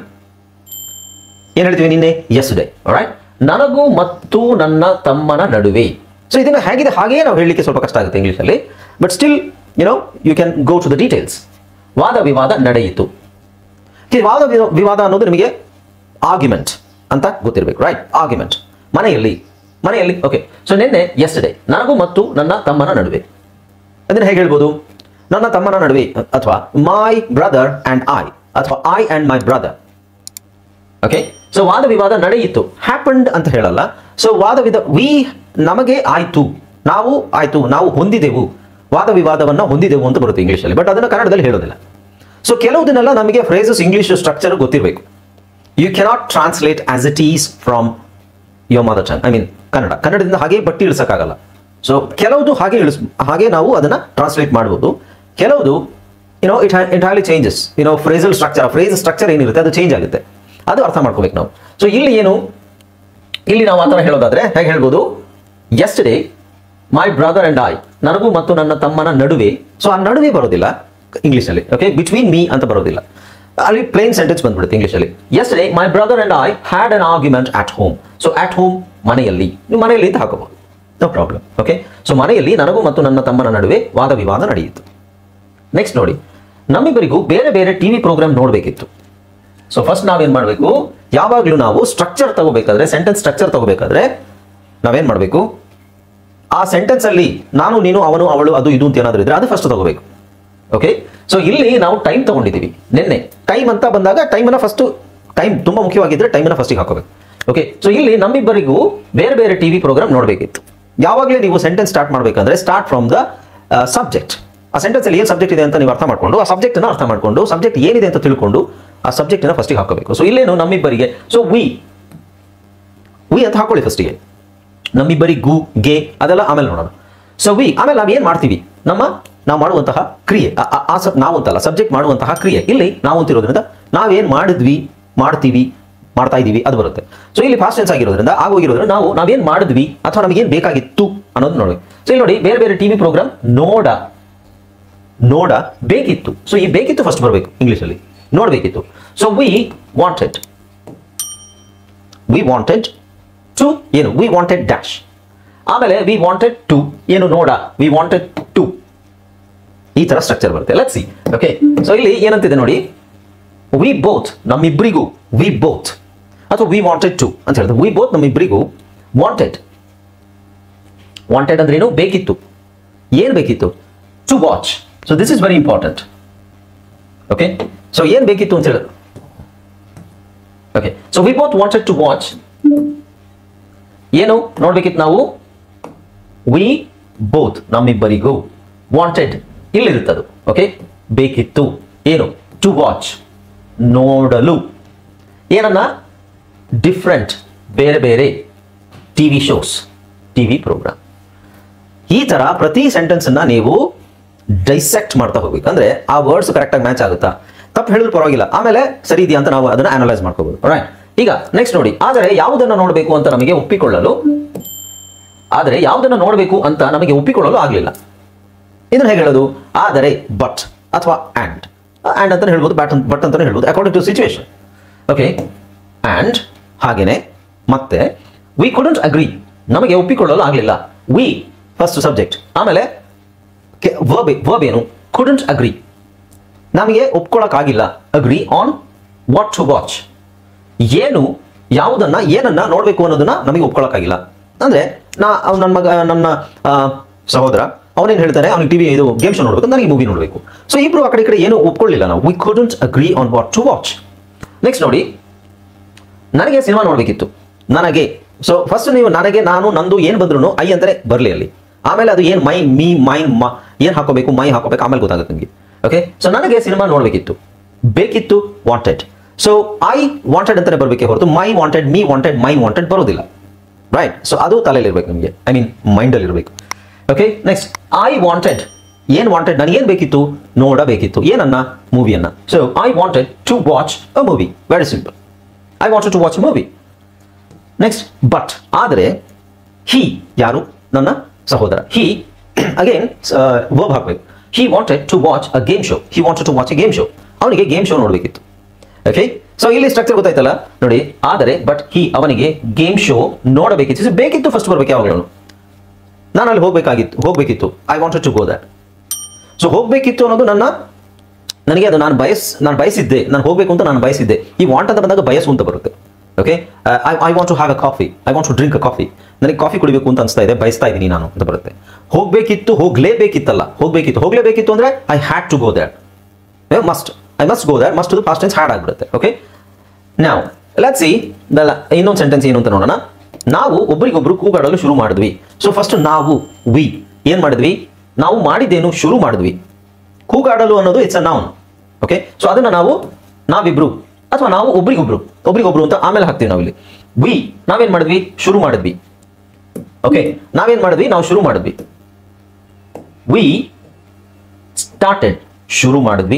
ಏನ್ ಹೇಳ್ತೀವಿ? ನಿನ್ನೆ ಯೆಸ್ಟರ್ಡೇ. ರೈಟ್? ನನಗೂ ಮತ್ತು ನನ್ನ ತಮ್ಮನ ನಡುವೆ. ಸೊ ಇದನ್ನ ಹೇಗಿದೆ ಹಾಗೆಯೇ ನಾವು ಹೇಳಲಿಕ್ಕೆ ಸ್ವಲ್ಪ ಕಷ್ಟ ಆಗುತ್ತೆ ಇಂಗ್ಲಿಷ್ ಅಲ್ಲಿ, but still you can go to the details. ವಾದ ವಿವಾದ ನಡೆಯಿತು. ವಾದ ವಿವಾದ ಅನ್ನೋದು ನಿಮಗೆ ಆರ್ಗ್ಯುಮೆಂಟ್ ಅಂತ ಗೊತ್ತಿರಬೇಕು. ರೈಟ್? ಆರ್ಗ್ಯುಮೆಂಟ್. ಮನೆಯಲ್ಲಿ. ಓಕೆ, ಸೊ ನಿನ್ನೆ ಯೆಸ್ಟರ್ಡೇ ನನಗೂ ಮತ್ತು ನನ್ನ ತಮ್ಮನ ನಡುವೆ. ಅದನ್ನ ಹೇಗೆ ಹೇಳ್ಬೋದು? ನನ್ನ ತಮ್ಮನ ನಡುವೆ, ಅಥವಾ ಮೈ ಬ್ರದರ್ ಅಂಡ್ ಐ, ಅಥವಾ I and my brother. Okay, so ವಾದ ವಿವಾದ ನಡೆಯಿತು. ಹ್ಯಾಪನ್ಡ್ ಅಂತ ಹೇಳಲ್ಲ. ಸೊ ನಮಗೆ ಆಯ್ತು, ನಾವು ಹೊಂದಿದೆವು, ವಾದ ವಿವಾದವನ್ನ ಹೊಂದಿದೆವು ಅಂತ ಬರುತ್ತೆ ಇಂಗ್ಲಿಷಲ್ಲಿ, ಬಟ್ ಅದನ್ನ ಕನ್ನಡದಲ್ಲಿ ಹೇಳೋದಿಲ್ಲ. ಸೊ ಕೆಲವುದನ್ನೆಲ್ಲ ನಮಗೆ ಫ್ರೇಸಸ್ ಇಂಗ್ಲಿಷ್ ಸ್ಟ್ರಕ್ಚರ್ ಗೊತ್ತಿರಬೇಕು. You cannot translate as it is from your mother tongue. I mean ಕನ್ನಡದಿಂದ ಹಾಗೆ ಬಟ್ಟಿ ಇಳಿಸಕ್ಕಾಗಲ್ಲ. ಸೊ ಕೆಲವುದು ಹಾಗೆ ನಾವು ಅದನ್ನ ಟ್ರಾನ್ಸ್ಲೇಟ್ ಮಾಡಬಹುದು. ಕೆಲವುದು it entirely changes. Phrase structure ಏನಿರುತ್ತೆ ಅದು ಚೇಂಜ್ ಆಗುತ್ತೆ. ಅದು ಅರ್ಥ ಮಾಡ್ಕೋಬೇಕು ನಾವು. ಸೊ ಇಲ್ಲಿ ನಾವು ಆ ಥರ ಹೇಳೋದಾದ್ರೆ ಹೇಗೆ ಹೇಳ್ಬೋದು? Yesterday my brother and I, ನನಗೂ ಮತ್ತು ನನ್ನ ತಮ್ಮನ ನಡುವೆ. ಸೊ ಆ ನಡುವೆ ಬರೋದಿಲ್ಲ ಇಂಗ್ಲಿಷಲ್ಲಿ. ಓಕೆ, ಬಿಟ್ವೀನ್ ಮೀ ಅಂತ ಬರೋದಿಲ್ಲ. ಅಲ್ಲಿ ಪ್ಲೇನ್ ಸೆಂಟೆನ್ಸ್ ಬಂದ್ಬಿಡುತ್ತೆ ಇಂಗ್ಲಿಷಲ್ಲಿ. Yesterday my brother and I had an argument at home. So at home ಮನೆಯಲ್ಲಿ, ನೀವು ಮನೆಯಲ್ಲಿ ಅಂತ ಹಾಕೋಬಹುದು, ನೋ ಪ್ರಾಬ್ಲಮ್. ಓಕೆ, ಸೊ ಮನೆಯಲ್ಲಿ ನನಗೂ ಮತ್ತು ನನ್ನ ತಮ್ಮನ ನಡುವೆ ವಾದ ವಿವಾದ ನಡೆಯಿತು. ನೆಕ್ಸ್ಟ್ ನೋಡಿ, ನಮ್ಮಿಬ್ಬರಿಗೂ ಬೇರೆ ಬೇರೆ ಟಿವಿ ಪ್ರೋಗ್ರಾಮ್ ನೋಡಬೇಕಿತ್ತು. ಸೊ ಫಸ್ಟ್ ನಾವೇನ್ ಮಾಡಬೇಕು? ಯಾವಾಗಲೂ ನಾವು ಸ್ಟ್ರಕ್ಚರ್ ತಗೋಬೇಕಾದ್ರೆ, ಸೆಂಟೆನ್ಸ್ ಸ್ಟ್ರಕ್ಚರ್ ತಗೋಬೇಕಾದ್ರೆ ನಾವೇನ್ ಮಾಡಬೇಕು? ಆ ಸೆಂಟೆನ್ಸ್ ಅಲ್ಲಿ ನಾನು, ನೀನು, ಅವನು, ಅವಳು, ಅದು, ಇದು ಅಂತ ಏನಾದರೂ ಇದ್ರೆ ಅದು ಫಸ್ಟ್ ತಗೋಬೇಕು. ಓಕೆ, ಸೊ ಇಲ್ಲಿ ನಾವು ಟೈಮ್ ತಗೊಂಡಿದ್ದೀವಿ. ನಿನ್ನೆ ಟೈಮ್ ಅಂತ ಬಂದಾಗ ಟೈಮ್ ತುಂಬಾ ಮುಖ್ಯವಾಗಿದ್ರೆ ಟೈಮನ್ನ ಫಸ್ಟಿಗೆ ಹಾಕೋಬೇಕು. ಓಕೆ, ಸೊ ಇಲ್ಲಿ ನಮ್ಮಿಬ್ಬರಿಗೂ ಬೇರೆ ಬೇರೆ ಟಿವಿ ಪ್ರೋಗ್ರಾಮ್ ನೋಡಬೇಕಿತ್ತು. ಯಾವಾಗಲೇ ನೀವು ಸೆಂಟೆನ್ಸ್ ಸ್ಟಾರ್ಟ್ ಮಾಡಬೇಕಂದ್ರೆ ಸ್ಟಾರ್ಟ್ ಫ್ರಮ್ ದ ಸಬ್ಜೆಕ್ಟ್. ಆ ಸೆಂಟೆನ್ಸ್ ಅಲ್ಲಿ ಏನು ಸಬ್ಜೆಕ್ಟ್ ಇದೆ ಅಂತ ನೀವು ಅರ್ಥ ಮಾಡ್ಕೊಂಡು, ಆ ಸಬ್ಜೆಕ್ಟ್ ಅನ್ನ ಅರ್ಥ ಮಾಡ್ಕೊಂಡು, ಸಬ್ಜೆಕ್ಟ್ ಏನಿದೆ ಅಂತ ತಿಳ್ಕೊಂಡು ಆ ಸಬ್ಜೆಕ್ಟ್ ಅನ್ನ ಫಸ್ಟಿಗೆ ಹಾಕೋಬೇಕು. ಸೊ ಇಲ್ಲೇನು ನಮ್ಮಿಬ್ಬರಿಗೆ, ಸೊ ವಿ ಅಂತ ಹಾಕೊಳ್ಳಿ ಫಸ್ಟಿಗೆ. ನಮ್ಮಿಬ್ಬರಿಗೂ, ಗೆ ಅದೆಲ್ಲ ಆಮೇಲೆ ನೋಡೋಣ. ಸೊ ಆಮೇಲೆ ನಾವು ಏನ್ ಮಾಡ್ತೀವಿ? ನಾವು ಮಾಡುವಂತಹ ಕ್ರಿಯೆ, ನಾವು ಅಂತಲ್ಲ, ಸಬ್ಜೆಕ್ಟ್ ಮಾಡುವಂತಹ ಕ್ರಿಯೆ. ಇಲ್ಲಿ ನಾವು ಅಂತಿರೋದ್ರಿಂದ ನಾವೇನ್ ಮಾಡಿದ್ವಿ, ಮಾಡ್ತೀವಿ, ಮಾಡ್ತಾ ಇದೀವಿ ಅದು ಬರುತ್ತೆ. ಸೊ ಇಲ್ಲಿ ಪಾಸ್ಟ್ ಟೆನ್ಸ್ ಆಗಿರೋದ್ರಿಂದ ಆಗೋಗಿರೋದ್ರಿಂದ ನಾವೇನ್ ಮಾಡಿದ್ವಿ ಅಥವಾ ನಮಗೇನ್ ಬೇಕಾಗಿತ್ತು ಅನ್ನೋದು ನೋಡಿ. ಸೊ ಇಲ್ಲಿ ನೋಡಿ, ಬೇರೆ ಬೇರೆ ಟಿವಿ ಪ್ರೋಗ್ರಾಮ್ ನೋಡ ಬೇಕಿತ್ತು. ಸೊ ಈ ಬೇಕಿತ್ತು ಫಸ್ಟ್ ಬರಬೇಕು ಇಂಗ್ಲಿಷಲ್ಲಿ, ನೋಡಬೇಕಿತ್ತು. ಸೊ ವಿ ವಾಂಟೆಡ್ ಟು ಏನು? We wanted dash. ಆಮೇಲೆ ವಿ ವಾಂಟೆಡ್ ಟು ಏನು? ನೋಡ, ವಿ ವಾಂಟೆಡ್ ಟು. ಈ ತರ ಸ್ಟ್ರಕ್ಚರ್ ಬರುತ್ತೆ. Let's see. ಓಕೆ, ಸೊ ಇಲ್ಲಿ ಏನಂತಿದೆ ನೋಡಿ, ವಿ ಬೋತ್ ನಮ್ಮಿಬ್ಬರಿಗೂ, ವಿ ಬೋತ್ ಅಥವಾ ವಿ ವಾಂಟೆಡ್ ಟು ಅಂತ ಹೇಳ್ತಾರೆ. ವಿ ಬೋತ್ ನಮ್ಮಿಬ್ಬರಿಗೂ ವಾಂಟೆಡ್ ಅಂದ್ರೆ ಏನು? ಬೇಕಿತ್ತು. ಏನ್ ಬೇಕಿತ್ತು? To watch. So this is very important. Okay, so ಏನ್ ಬೇಕಿತ್ತು ಅಂತ ಹೇಳಿದ್ರು. Okay, so we both wanted to watch. ಏನು ನೋಡ್ಬೇಕಿತ್ತು ನಾವು? ವಿ ಬೋತ್ ನಮ್ಮಿಬ್ಬರಿಗೂ ವಾಂಟೆಡ್ ಇಲ್ಲಿರುತ್ತದು. ಓಕೆ, ಬೇಕಿತ್ತು ಏನು? ಟು ವಾಚ್ ನೋಡಲು. ಏನನ್ನ? ಡಿಫ್ರೆಂಟ್ ಬೇರೆ ಬೇರೆ ಟಿವಿ ಶೋಸ್, ಟಿವಿ ಪ್ರೋಗ್ರಾಮ್. ಈ ತರ ಪ್ರತಿ ಸೆಂಟೆನ್ಸ್ ಅನ್ನ ನೀವು ಡೈಸೆಕ್ಟ್ ಮಾಡ್ತಾ ಹೋಗ್ಬೇಕು. ಅಂದ್ರೆ ಆ ವರ್ಡ್ಸ್ ಕರೆಕ್ಟ್ ಆಗಿ ಮ್ಯಾಚ್ ಆಗುತ್ತಾ? ತಪ್ಪು ಹೇಳಿದ್ರು ಪರವಾಗಿಲ್ಲ, ಆಮೇಲೆ ಸರಿ ಇದೆಯಾ ಅಂತ ನಾವು ಅದನ್ನ ಅನಲೈಸ್ ಮಾಡ್ಕೋಬಹುದು. ರೈಟ್? ಈಗ ನೆಕ್ಸ್ಟ್ ನೋಡಿ, ಆದರೆ ಯಾವುದನ್ನ ನೋಡಬೇಕು ಅಂತ ನಮಗೆ ಒಪ್ಪಿಕೊಳ್ಳಲು ಆಗಲಿಲ್ಲ. ಇದನ್ನ ಹೇಗೆ ಹೇಳೋದು? ಆದರೆ, ಬಟ್ ಅಥವಾ ಆ್ಯಂಡ್ ಅಂತ ಹೇಳ್ಬೋದು, ಬಟ್ ಅಂತಾನೆ ಹೇಳ್ಬೋದು, according to situation. Okay, and ಹಾಗೇನೆ ಮತ್ತೆ ವಿ ಕುಡಂಟ್ ಅಗ್ರಿ, ನಮಗೆ ಒಪ್ಪಿಕೊಳ್ಳಲು ಆಗಲಿಲ್ಲ. ವಿ ಫಸ್ಟ್ ಸಬ್ಜೆಕ್ಟ್, ಆಮೇಲೆ ವರ್ಬ್ ಏನು? ಕುಡಂಟ್ ಅಗ್ರಿ, ನಮಗೆ ಒಪ್ಕೊಳ್ಳೋಕ್ಕಾಗಿಲ್ಲ. Agree on what to watch, ಏನನ್ನ ನೋಡಬೇಕು ಅನ್ನೋದನ್ನ ನಮಗೆ ಒಪ್ಕೊಳ್ಳೋಕ್ಕಾಗಿಲ್ಲ. ಅಂದ್ರೆ ನನ್ನ ಸಹೋದರ ಅವನೇನು ಹೇಳ್ತಾರೆ, ಅವನಿಗೆ ಟಿವಿ ಇದು ಗೇಮ್ ಶೋ ನೋಡಬೇಕು, ನನಗೆ ಮೂವಿ ನೋಡಬೇಕು. ಸೊ ಇಬ್ರು ಆ ಕಡೆ ಏನು ಒಪ್ಕೊಳ್ಳಿಲ್ಲ ನಾವು. We couldn't agree on what to watch. Next ನೋಡಿ, ನನಗೆ ಸಿನಿಮಾ ನೋಡಬೇಕಿತ್ತು. ನನಗೆ ಸೊ ಫಸ್ಟ್ ನೀವು ನನಗೆ, ನಾನು, ನಂದು ಏನು ಬಂದ್ರು ಐ ಅಂತಾನೆ ಬರಲಿ ಅಲ್ಲಿ. ಆಮೇಲೆ ಅದು ಏನು ಮೈ, ಮೀ, ಮೈನ್, ಏನು ಹಾಕೋಬೇಕು, ಮೈ ಹಾಕೋಬೇಕು, ಆಮೇಲೆ ಗೊತ್ತಾಗುತ್ತೆ ನಿಮಗೆ. ಓಕೆ, ಸೊ ನನಗೆ ಸಿನಿಮಾ ನೋಡಬೇಕಿತ್ತು, ಬೇಕಿತ್ತು, ವಾಂಟೆಡ್. ಸೊ ಐ ವಾಂಟೆಡ್ ಅಂತಾನೆ ಬರಬೇಕೆ ಹೊರತು my wanted, me wanted, mine wanted ಬರೋದಿಲ್ಲ. ರೈಟ್? ಸೊ ಅದು ತಲೆಯಲ್ಲಿ ಇರಬೇಕು ನಿಮಗೆ, ಐ ಮೀನ್ ಮೈಂಡಲ್ಲಿ ಇರಬೇಕು. Okay, next I wanted. ಏನು ವಾಂಟೆಡ್? ನನಗೆ ಏನು ಬೇಕಿತ್ತು? ನೋಡಬೇಕಿತ್ತು. ಏನನ್ನ? ಮೂವಿಯನ್ನ. So I wanted to watch a movie. Very simple. I wanted to watch a movie. Next but. ಆದರೆ ಹಿ ಯಾರು? ನನ್ನ ಸಹೋದರ. ಹಿ ಅಗೇನ್ ವರ್ಬ್ ಹಾಕಬೇಕು. He wanted to watch a game show. He wanted to watch a game show. ಅವನಿಗೆ ಗೇಮ್ ಶೋ ನೋಡಬೇಕಿತ್ತು. ಓಕೆ, ಸೊ ಇಲ್ಲಿ ಸ್ಟ್ರಕ್ಚರ್ ಗೊತ್ತಾಯ್ತಲ್ಲ ನೋಡಿ. ಆದರೆ ಬಟ್ ಹಿ ಅವನಿಗೆ ಗೇಮ್ ಶೋ ನೋಡಬೇಕಿತ್ತು. ಬೇಕಿತ್ತು ಫಸ್ಟ್ ಬರ್ಬೇಕು ಯಾವಾಗಲೂ. ನಾನು ಅಲ್ಲಿ ಹೋಗಬೇಕಿತ್ತು. I wanted to go that. So ಹೋಗಬೇಕಿತ್ತು ಅನ್ನೋದು ನನಗೆ ಅದು ನಾನು ಬಯಸಿದ್ದೆ, ನಾನು ಹೋಗಬೇಕು ಅಂತ ನಾನು ಬಯಸಿದ್ದೆ. ಈ ವಾಂಟ್ ಅಂತ ಬಂದಾಗ ಬಯಸು ಅಂತ ಬರುತ್ತೆ. Okay, I want to have a coffee. I want to drink a coffee. ನನಗೆ ಕಾಫಿ ಕುಡಿಬೇಕು ಅಂತ ಅನಿಸ್ತಾ ಇದೆ, ಬಯಸ್ತಾ ಇದ್ದೀನಿ ನಾನು ಅಂತ ಬರುತ್ತೆ. ಹೋಗಬೇಕಿತ್ತು, ಹೋಗಲೇಬೇಕಿತ್ತಲ್ಲ. ಹೋಗಲೇಬೇಕಿತ್ತು ಅಂದ್ರೆ I had to go that. I must go that. Must past tense had ಆಗಿಬಿಡುತ್ತೆ. ಓಕೆ, ನಾವು ಲೆಟ್ಸ್ ಸಿ ಇನ್ನೊಂದು ಸೆಂಟೆನ್ಸ್ ಏನು ಅಂತ ನೋಡೋಣ. ನಾವು ಒಬ್ಬರಿಗೊಬ್ರು ಕೂಗಾಡಲು ಶುರು ಮಾಡಿದ್ವಿ. ಸೊ ಫಸ್ಟ್ ನಾವು, ವಿ ಏನ್ ಮಾಡಿದ್ವಿ? ನಾವು ಮಾಡಿದ್ದೇನು? ಶುರು ಮಾಡಿದ್ವಿ. ಕೂಗಾಡಲು ಅನ್ನೋದು it's a noun. Okay, so ಅದನ್ನ ನಾವಿಬ್ರು ಅಥವಾ ನಾವು ಒಬ್ರಿಗೊಬ್ರು ಅಂತ ಆಮೇಲೆ ಹಾಕ್ತೀವಿ ನಾವು ಇಲ್ಲಿ. ವಿ ನಾವೇನ್ ಮಾಡಿದ್ವಿ? ಶುರು ಮಾಡಿದ್ವಿ. ಓಕೆ, ನಾವೇನ್ ಮಾಡಿದ್ವಿ? ನಾವು ಶುರು ಮಾಡಿದ್ವಿ. We started. ಶುರು ಮಾಡಿದ್ವಿ.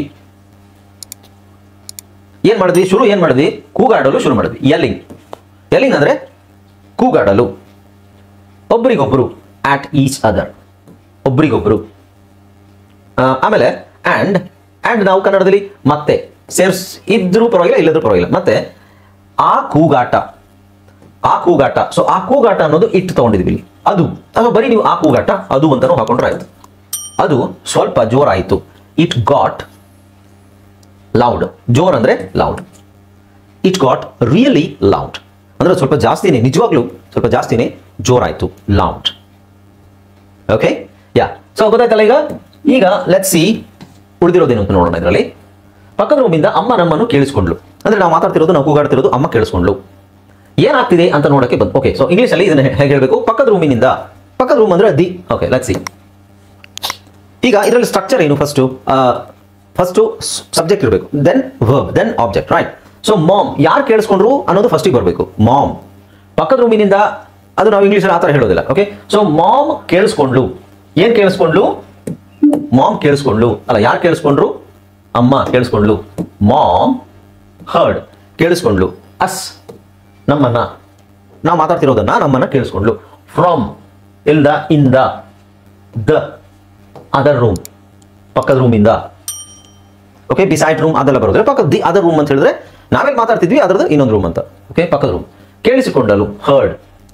ಏನ್ ಮಾಡಿದ್ವಿ? ಕೂಗಾಡಲು ಶುರು ಮಾಡಿದ್ವಿ. ಯೆಲ್ಲಿಂಗ್ ಅಂದ್ರೆ ಕೂಗಾಡಲು. ಒಬ್ಬರಿಗೊಬ್ರು, ಆಟ್ ಈಚ್ ಅದರ್. ಒಬ್ಬರಿಗೊಬ್ರು. ಆಮೇಲೆ ಅಂಡ್ ನಾವು ಕನ್ನಡದಲ್ಲಿ ಮತ್ತೆ ಇದ್ರೂ ಪರವಾಗಿಲ್ಲ, ಇಲ್ಲದ್ರೂ ಪರವಾಗಿಲ್ಲ. ಮತ್ತೆ ಆ ಕೂಗಾಟ. ಸೊ ಆ ಕೂಗಾಟ ಅನ್ನೋದು ಇಟ್ಟು ತಗೊಂಡಿದ್ವಿ ಇಲ್ಲಿ. ಅದು ಬರೀ ನೀವು ಆ ಕೂಗಾಟ ಅದು ಅಂತಾನು ಹಾಕೊಂಡ್ರೆ ಆಯ್ತು. ಅದು ಸ್ವಲ್ಪ ಜೋರಾಯಿತು. It got loud. ಜೋರ್ ಅಂದ್ರೆ loud. It got really loud ಅಂದ್ರೆ ಸ್ವಲ್ಪ ಜಾಸ್ತಿನೇ, ನಿಜವಾಗ್ಲೂ ಸ್ವಲ್ಪ ಜಾಸ್ತಿನೇ ಜೋರಾಯಿತು. ಲೌಡ್. Okay, yeah. ಸೊ ಗೊತ್ತಾಯ್ತಲ್ಲ ಈಗ ಲೆಟ್ಸ್ ಸಿ ಉಳಿದಿರೋದೇನು ಅಂತ ನೋಡೋಣ. ಇದರಲ್ಲಿ ಪಕ್ಕದ ರೂಮಿಂದ ಅಮ್ಮ ನಮ್ಮನ್ನು ಕೇಳಿಸ್ಕೊಂಡ್ಲು. ಅಂದ್ರೆ ನಾವು ಮಾತಾಡ್ತಿರೋದು, ನಾವು ಕೂಗಾಡ್ತಿರೋದು, ಅಮ್ಮ ಕೇಳಿಸ್ಕೊಂಡ್ಲು. ಏನಾಗ್ತಿದೆ ಅಂತ ನೋಡಕ್ಕೆ ಬಂದು. ಓಕೆ, ಸೊ ಇಂಗ್ಲಿಷ್ ಅಲ್ಲಿ ಇದನ್ನ ಹೇಗೆ ಹೇಳಬೇಕು? ಪಕ್ಕದ ರೂಮ್ ಅಂದ್ರೆ ದಿ. Okay, let's see. ಈಗ ಇದರಲ್ಲಿ ಸ್ಟ್ರಕ್ಚರ್ ಏನು? ಫಸ್ಟ್ ಸಬ್ಜೆಕ್ಟ್ ಇರಬೇಕು, then verb, then object. Right? So mom, ಯಾರು ಕೇಳಿಸ್ಕೊಂಡ್ರು ಅನ್ನೋದು ಫಸ್ಟಿಗೆ ಬರಬೇಕು. ಮಾಮ್. ಪಕ್ಕದ ರೂಮಿನಿಂದ ಅದು ನಾವು ಇಂಗ್ಲಿಷಲ್ಲಿ ಆ ಥರ ಹೇಳೋದಿಲ್ಲ. ಓಕೆ, ಸೊ ಮಾಮ್ ಕೇಳಿಸ್ಕೊಂಡ್ಲು. ಏನ್ ಕೇಳಿಸ್ಕೊಂಡ್ಲು? ಮಾಮ್ ಕೇಳಿಸ್ಕೊಂಡ್ಲು. ಅಲ್ಲ, ಯಾರು ಕೇಳಿಸ್ಕೊಂಡ್ರು? ಅಮ್ಮ ಕೇಳಿಸ್ಕೊಂಡ್ಲು. Mom heard. ಕೇಳಿಸ್ಕೊಂಡ್ಲು. ಅಸ್ ನಮ್ಮನ್ನ, ನಾವು ಮಾತಾಡ್ತಿರೋದನ್ನ ನಮ್ಮನ್ನ ಕೇಳಿಸ್ಕೊಂಡ್ಲು. From in the other room. ಪಕ್ಕದ ರೂಮಿಂದ. ಓಕೆ, ಬಿಸೈಡ್ ರೂಮ್ ಅದೆಲ್ಲ ಬರೋದ್ರೆ ಪಕ್ಕದ ದಿ ಅದರ್ ರೂಮ್ ಅಂತ ಹೇಳಿದ್ರೆ ನಾವೆಲ್ಲಿ ಮಾತಾಡ್ತಿದ್ವಿ ಅದರದ್ದು ಇನ್ನೊಂದು ರೂಮ್ ಅಂತ. ಓಕೆ, ಪಕ್ಕದ ರೂಮ್. ಕೇಳಿಸಿಕೊಂಡಲು ಹರ್ಡ್.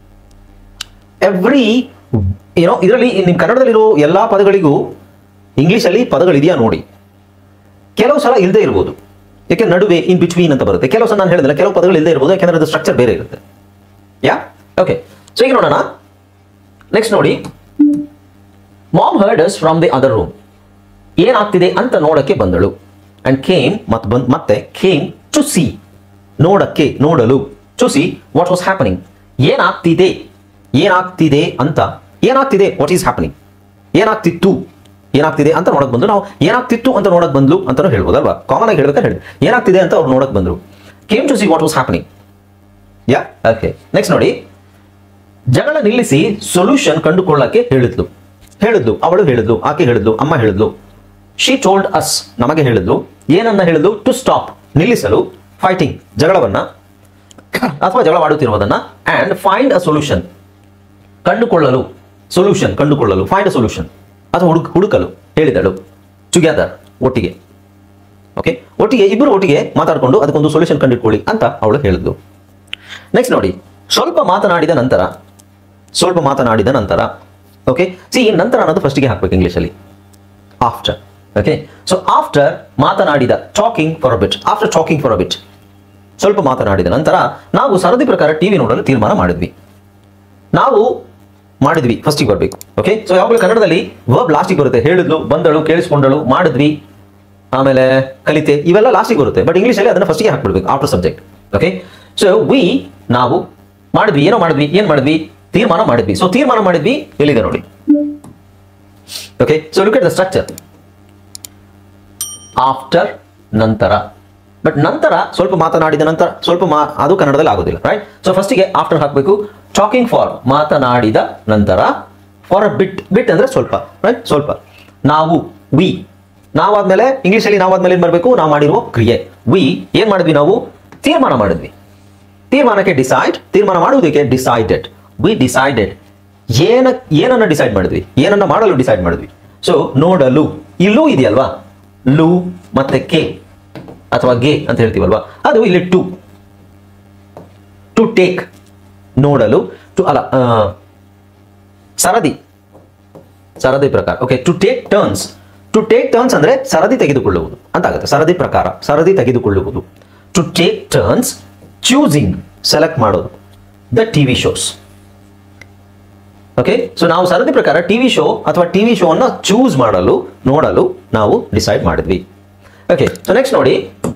ಎವ್ರಿ ಇದರಲ್ಲಿ ನಿಮ್ಮ ಕನ್ನಡದಲ್ಲಿರೋ ಎಲ್ಲಾ ಪದಗಳಿಗೂ ಇಂಗ್ಲಿಷಲ್ಲಿ ಪದಗಳಿದೆಯಾ ನೋಡಿ. ಕೆಲವು ಸಲ ಇಲ್ಲದೆ ಇರ್ಬೋದು, ಯಾಕೆ ನಡುವೆ ಇನ್ ಬಿಟ್ವೀನ್ ಅಂತ ಬರುತ್ತೆ. ಕೆಲವು ಸಲ ನಾನು ಹೇಳಿದ್ರೆ ಕೆಲವು ಪದಗಳು ಇಲ್ಲದೆ ಇರ್ಬೋದು, ಯಾಕೆಂದ್ರೆ ಅದು ಸ್ಟ್ರಕ್ಚರ್ ಬೇರೆ ಇರುತ್ತೆ. ಯಾ, ಓಕೆ. ಸೊ ಈಗ ನೋಡೋಣ. ನೆಕ್ಸ್ಟ್ ನೋಡಿ, mom heard us from the other room. ಏನಾಗ್ತಿದೆ ಅಂತ ನೋಡಕ್ಕೆ ಬಂದಳು. ಅಂಡ್ ಕೇಮ್ ಮತ್ತೆ ಕೇಮ್ ಟು ಸಿ. ನೋಡಲು. To see what was happening. ಏನಾಗ್ತಿದೆ ಅಂತ. ಏನಾಗ್ತಿದೆ, ವಾಟ್ ಈಸ್ ಹ್ಯಾಪನಿಂಗ್. ಏನಾಗ್ತಿದೆ ಅಂತ ನೋಡಕ್ ಬಂದು. ನಾವು ಏನಾಗ್ತಿತ್ತು ಅಂತ ನೋಡಕ್ ಬಂದ್ಲು ಅಂತಾನು ಹೇಳ್ಬೋದಲ್ವಾ? ಕಾಮನ್ ಆಗಿ ಹೇಳ್ಬೇಕಾದ್ರೆ ಹೇಳಿ. ಏನಾಗ್ತಿದೆ ಅಂತ ಅವ್ರು ನೋಡಕ್ ಬಂದ್ರು. Came to see what was happening. Yeah, okay. Next ನೋಡಿ, ಜಗಳ ನಿಲ್ಲಿಸಿ ಸೊಲ್ಯೂಷನ್ ಕಂಡುಕೊಳ್ಳಕ್ಕೆ ಹೇಳಿದ್ಲು. ಅವಳು ಹೇಳಿದ್ಲು, ಆಕೆ ಹೇಳಿದ್ಲು, ಅಮ್ಮ ಹೇಳಿದ್ಲು. ಶಿ ಟೋಲ್ಡ್ ಅಸ್, ನಮಗೆ ಹೇಳಿದ್ಲು. ಏನನ್ನ ಹೇಳಿದ್ಲು? ಟು ಸ್ಟಾಪ್, ನಿಲ್ಲಿಸಲು. ಫೈಟಿಂಗ್, ಜಗಳವನ್ನ ಅಥವಾ ಜಗಳವಾಡುತ್ತಿರುವುದನ್ನ. ಅಂಡ್ ಫೈಂಡ್ ಅ ಸೊಲ್ಯೂಷನ್, ಕಂಡುಕೊಳ್ಳಲು. ಫೈಂಡ್ ಅ ಸೊಲ್ಯೂಷನ್ ಅಥವಾ ಹುಡುಕಲು ಹೇಳಿದಳು. ಟುಗೆದರ್, ಒಟ್ಟಿಗೆ. ಓಕೆ, ಇಬ್ಬರು ಒಟ್ಟಿಗೆ ಮಾತಾಡಿಕೊಂಡು ಅದಕ್ಕೊಂದು ಸೊಲ್ಯೂಷನ್ ಕಂಡುಕೊಳ್ಳಿ ಅಂತ ಅವಳು ಹೇಳಿದ್ಲು. ನೆಕ್ಸ್ಟ್ ನೋಡಿ, ಸ್ವಲ್ಪ ಮಾತನಾಡಿದ ನಂತರ. ಓಕೆ, ಸಿ ನಂತರ ಅನ್ನೋದು ಫಸ್ಟಿಗೆ ಹಾಕ್ಬೇಕು ಇಂಗ್ಲಿಷಲ್ಲಿ. ಆಫ್ಟರ್. ಓಕೆ, ಸೊ ಆಫ್ಟರ್ ಮಾತನಾಡಿದ. Talking for a bit. ಸ್ವಲ್ಪ ಮಾತನಾಡಿದ ನಂತರ ನಾವು ಸರದಿ ಪ್ರಕಾರ ಟಿವಿ ನೋಡಲು ತೀರ್ಮಾನ ಮಾಡಿದ್ವಿ ಫಸ್ಟಿಗೆ ಬರಬೇಕು. ಓಕೆ, ಸೊ ಯಾವಾಗಲೂ ಕನ್ನಡದಲ್ಲಿ ವರ್ಬ್ ಲಾಸ್ಟಿಗೆ ಬರುತ್ತೆ. ಹೇಳಿದ್ಲು, ಬಂದಳು, ಕೇಳಿಸ್ಕೊಂಡಳು, ಮಾಡಿದ್ವಿ, ಆಮೇಲೆ ಕಲಿತೆ, ಇವೆಲ್ಲ ಲಾಸ್ಟಿಗೆ ಬರುತ್ತೆ. ಬಟ್ ಇಂಗ್ಲಿಷಲ್ಲಿ ಅದನ್ನ ಫಸ್ಟಿಗೆ ಹಾಕ್ಬಿಡ್ಬೇಕು, after subject. Okay, so we ನಾವು ಮಾಡಿದ್ವಿ, ಏನೋ ಮಾಡಿದ್ವಿ, ಏನ್ ಮಾಡಿದ್ವಿ, ತೀರ್ಮಾನ ಮಾಡಿದ್ವಿ. ಸೊ ತೀರ್ಮಾನ ಮಾಡಿದ್ವಿ ಎಲ್ಲಿದೆ ನೋಡಿ. Okay, so look at the structure. After, ನಂತರ. ಬಟ್ ನಂತರ ಸ್ವಲ್ಪ ಮಾತನಾಡಿದ ನಂತರ ಸ್ವಲ್ಪ ಅದು ಕನ್ನಡದಲ್ಲಿ ಆಗೋದಿಲ್ಲ, ರೈಟ್? ಸೊ ಫಸ್ಟಿಗೆ ಆಫ್ಟರ್ ಹಾಕಬೇಕು. ಟಾಕಿಂಗ್ ಫಾರ್, ಮಾತನಾಡಿದ ನಂತರ. ಫಾರ್ ಅ ಬಿಟ್, ಬಿಟ್ ಅಂದ್ರೆ ಸ್ವಲ್ಪ, ರೈಟ್? ಸ್ವಲ್ಪ. ನಾವು, ವಿ. ನಾವಾದ್ಮೇಲೆ ಇಂಗ್ಲಿಷಲ್ಲಿ ನಾವಾದ್ಮೇಲೆ ಏನ್ ಬರಬೇಕು? ನಾವು ಮಾಡಿರುವ ಕ್ರಿಯೆ. ವಿ ಏನ್ ಮಾಡಿದ್ವಿ? ನಾವು ತೀರ್ಮಾನ ಮಾಡಿದ್ವಿ. ತೀರ್ಮಾನಕ್ಕೆ ಡಿಸೈಡ್, ತೀರ್ಮಾನ ಮಾಡುವುದಕ್ಕೆ ಡಿಸೈಡೆಡ್. We decided. ಏನನ್ನ ಡಿಸೈಡ್ ಮಾಡಿದ್ವಿ? ಏನನ್ನ ಮಾಡಲು ಡಿಸೈಡ್ ಮಾಡಿದ್ವಿ. ಸೊ ನೋಡಲು, ಇಲ್ಲೂ ಇದೆಯಲ್ವಾ, ಲು ಮತ್ತೆ ಕೆ ಅಥವಾ ಗೆ ಅಂತ ಹೇಳ್ತೀವಲ್ವಾ, ಅದು ಇಲ್ಲಿ ಟು. ಟು ಟೇಕ್, ನೋಡಲು. ಟು ಅಲ್ಲ, ಸರದಿ, ಸರದಿ ಪ್ರಕಾರ. Okay, to take turns. To take turns ಅಂದ್ರೆ ಸರದಿ ತೆಗೆದುಕೊಳ್ಳುವುದು ಅಂತ ಆಗುತ್ತೆ. ಸರದಿ ಪ್ರಕಾರ, ಸರದಿ ತೆಗೆದುಕೊಳ್ಳುವುದು. To take turns. Choosing, select ಮಾಡೋದು. The TV shows. Okay, so ನಾವು ಸರದಿ ಪ್ರಕಾರ ಟಿವಿ ಶೋ ಅಥವಾ ಟಿವಿ ಶೋ ಅನ್ನು ಚೂಸ್ ಮಾಡಲು, ನೋಡಲು ನಾವು ಡಿಸೈಡ್ ಮಾಡಿದ್ವಿ. ಓಕೆ, ಸೊ ನೆಕ್ಸ್ಟ್ ನೋಡಿ.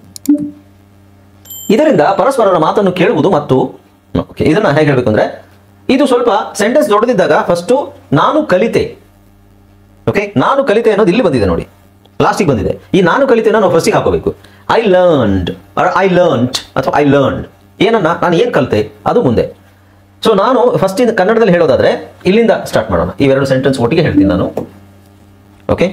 ಇದರಿಂದ ಪರಸ್ಪರರ ಮಾತನ್ನು ಕೇಳುವುದು ಮತ್ತು ಇದನ್ನ ಹೇಗೆ ಹೇಳ್ಬೇಕು ಅಂದ್ರೆ, ಇದು ಸ್ವಲ್ಪ ಸೆಂಟೆನ್ಸ್ ದೊಡ್ಡದಿದ್ದಾಗ ಫಸ್ಟ್ ನಾನು ಕಲಿತೆ. ಓಕೆ, ನಾನು ಕಲಿತೆ ಅನ್ನೋದು ಇಲ್ಲಿ ಬಂದಿದೆ ನೋಡಿ, ಲಾಸ್ಟಿಗೆ ಬಂದಿದೆ. ಈ ನಾನು ಕಲಿತೆನ ನಾವು ಫಸ್ಟಿಗೆ ಹಾಕೋಬೇಕು. ಐ ಲರ್ನ್ಡ್, ಐ ಲರ್ನ್ಡ್ ಅಥವಾ ಐ ಲರ್ನ್ಡ್. ಏನನ್ನ, ನಾನು ಏನ್ ಕಲಿತೆ ಅದು ಮುಂದೆ. ಸೊ ನಾನು ಫಸ್ಟ್ ಕನ್ನಡದಲ್ಲಿ ಹೇಳೋದಾದ್ರೆ ಇಲ್ಲಿಂದ ಸ್ಟಾರ್ಟ್ ಮಾಡೋಣ. ಇವೆರಡು ಸೆಂಟೆನ್ಸ್ ಒಟ್ಟಿಗೆ ಹೇಳ್ತೀನಿ ನಾನು. ಓಕೆ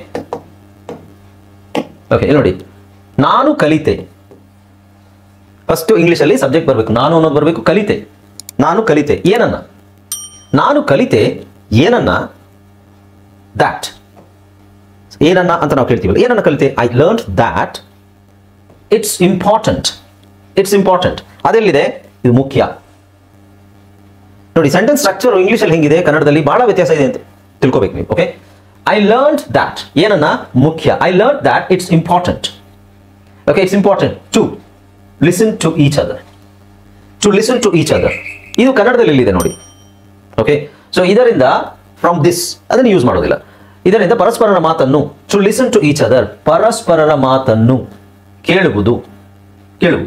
ಓಕೆ, ಇಲ್ಲಿ ನೋಡಿ. ನಾನು ಕಲಿತೆ. ಫಸ್ಟ್ ಇಂಗ್ಲಿಷಲ್ಲಿ ಸಬ್ಜೆಕ್ಟ್ ಬರಬೇಕು, ನಾನು ಅನ್ನೋದು ಬರಬೇಕು. ಕಲಿತೆ, ನಾನು ಕಲಿತೆ ಏನನ್ನ, ನಾನು ಕಲಿತೆ ಏನನ್ನ, ದ್ಯಾಟ್. ಏನನ್ನ ಅಂತ ನಾವು ಕೇಳ್ತೀವಲ್ಲ, ಏನನ್ನ ಕಲಿತೆ? I learned that it's important. It's important ಅದೆಲ್ಲಿದೆ? ಇದು ಮುಖ್ಯ. ನೋಡಿ, ಸೆಂಟೆನ್ಸ್ ಸ್ಟ್ರಕ್ಚರ್ ಇಂಗ್ಲಿಷಲ್ಲಿ ಹೆಂಗಿದೆ, ಕನ್ನಡದಲ್ಲಿ ಬಹಳ ವ್ಯತ್ಯಾಸ ಇದೆ ಅಂತ ತಿಳ್ಕೋಬೇಕು ನೀವು. ಓಕೆ, ಐ ಲರ್ನ್ಡ್ ದ್ಯಾಟ್ ಏನನ್ನ, ಮುಖ್ಯ. I learned that it's important. Okay, it's important to listen to each other. To listen to each other ಇದು ಕನ್ನಡದಲ್ಲಿ ಎಲ್ಲಿದೆ ನೋಡಿ. ಓಕೆ, ಸೊ ಇದರಿಂದ ಫ್ರಮ್ ದಿಸ್ ಅದನ್ನು ಯೂಸ್ ಮಾಡೋದಿಲ್ಲ. ಇದರಿಂದ ಪರಸ್ಪರರ ಮಾತನ್ನು, to listen to each other, ಪರಸ್ಪರರ ಮಾತನ್ನು ಕೇಳುವುದು. ಕೇಳುವುದು.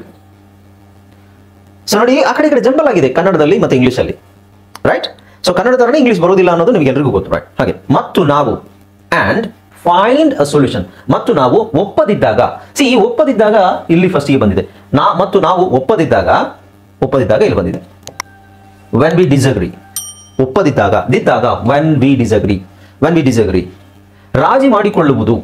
ಸೊ ನೋಡಿ, ಆ ಕಡೆ ಜಂಬಲ್ ಆಗಿದೆ ಕನ್ನಡದಲ್ಲಿ ಮತ್ತೆ ಇಂಗ್ಲಿಷಲ್ಲಿ, ರೈಟ್? ಸೊ ಕನ್ನಡ ತರನೇ ಇಂಗ್ಲಿಷ್ ಬರೋದಿಲ್ಲ ಅನ್ನೋದು ನಿಮಗೆ ಎಲ್ರಿಗೂ ಗೊತ್ತು, ರೈಟ್? ಹಾಗೆ ಮತ್ತು ನಾವು, ಅಂಡ್ ಫೈಂಡ್ ಅ ಸೊಲ್ಯೂಷನ್. ಮತ್ತು ನಾವು ಒಪ್ಪದಿದ್ದಾಗ, ಈ ಒಪ್ಪದಿದ್ದಾಗ ಇಲ್ಲಿ ಫಸ್ಟಿಗೆ ಬಂದಿದೆ. ಮತ್ತು ನಾವು ಒಪ್ಪದಿದ್ದಾಗ ಇಲ್ಲಿ ಬಂದಿದೆ. ವೆನ್ ವಿ ಡಿಸಗ್ರಿ, ಒಪ್ಪದಿದ್ದಾಗ, ದಿದ್ದಾಗ when we disagree. When we disagree. ರಾಜಿ ಮಾಡಿಕೊಳ್ಳುವುದು,